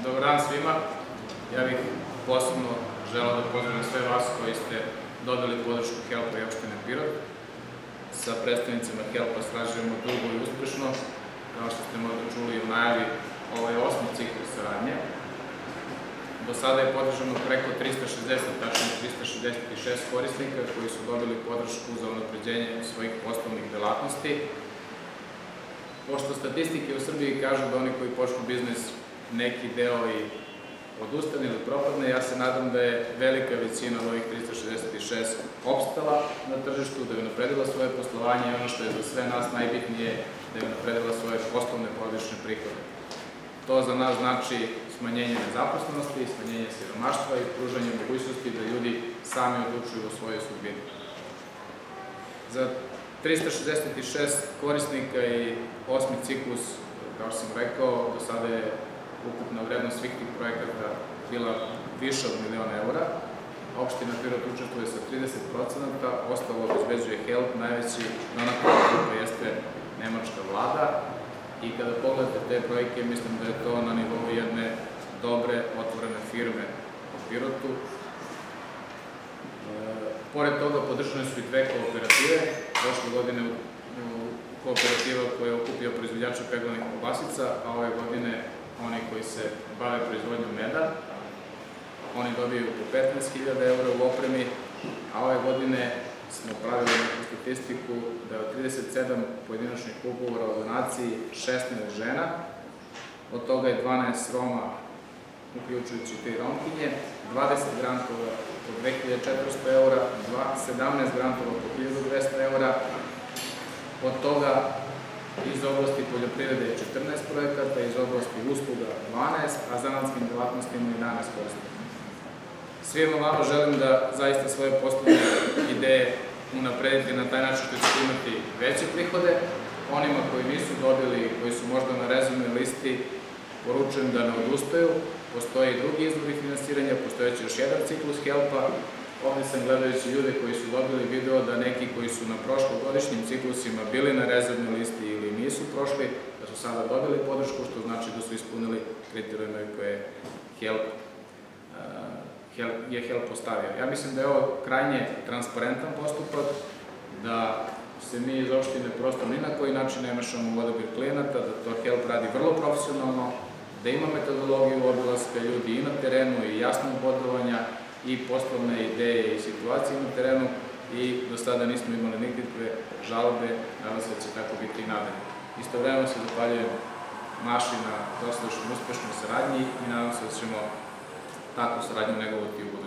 Dobar dan svima. Ja bih posebno želeo da pozdravim sve vas koji ste dobili podršku HELP-a i opštine Pirot. Sa predstavnicima HELP-a sarađujemo dugo i uspešno. Kao što ste možda čuli u najavi, ovo je 8. ciklus saradnje. Do sada je podržano preko 360, tačnije 366 korisnika koji su dobili podršku za unapređenje svojih poslovnih delatnosti. Pošto statistike u Srbiji kažu da oni koji počnu biznis neki deo i odustane ili propadne, ja se nadam da je velika većina od ovih 366 opstala na tržištu, da je unapredila svoje poslovanje i ono što je za sve nas najbitnije, da je unapredila svoje poslovne porodične prihode. To za nas znači smanjenje nezaposlenosti, smanjenje siromaštva i pružanje mogućnosti da ljudi sami odlučuju o svojoj sudbini. Za 366 korisnika i 8. ciklus, kao što sam rekao, do sada je ukupna vrednost svih tih projekata bila više od €1.000.000. Opština Pirot učestvuje sa 30%, ostalo obezbeđuje HELP, najveći donator HELP-a jeste nemačka vlada. I kada pogledate te projekte, mislim da je to na nivou jedne dobre, otvorene firme u Pirotu. Pored toga, podržane su i dve kooperative. Prošle godine kooperativa koja je okupio proizvođača peglanih kobasica, a ove godine oni koji se bave proizvodnjom meda. Oni dobiju po €15.000 u opremi, a ove godine smo pravili neku statistiku da je od 37 pojedinačnih ugovora o donaciji 16 žena, od toga je 12 Roma, uključujući 3 Romkinje, 20 grantova po €2.400, 17 grantova po €1.200, od toga iz oblasti poljoprivrede 14 projekata, iz oblasti usluga 12, a zanatskim delatnostima 11 korisnika. Svima vama želim da zaista svoje poslovne ideje unapredite na taj način što ćete imati veće prihode. Onima koji nisu dobili, koji su možda na rezervnoj listi, poručujem da ne odustaju. Postoje i drugi izvori finansiranja, postojeće još jedan ciklus HELP-a. Ovdje sam gledajući ljude koji su dobili video da neki koji su na prošlogodišnjim ciklusima bili na rezervnoj listi ili nisu prošli, da su sada dobili podršku, što znači da su ispunili kriterijume koje je HELP postavio. Ja mislim da je ovo krajnje transparentan postupak, da se mi iz opštine prosto ni na koji način ne mešamo u odabir klijenata, da to HELP radi vrlo profesionalno, da ima metodologiju obilaska ljudi i na terenu i jasnog bodovanja i poslovne ideje i situacije na terenu i do sada nismo imali nikakve žalbe, nadam se da će tako biti i nadalje. Istovremeno se zahvaljujem Maši na dosadašnjoj uspešnoj saradnji i nadam se da ćemo takvu saradnju negovati u budućnosti.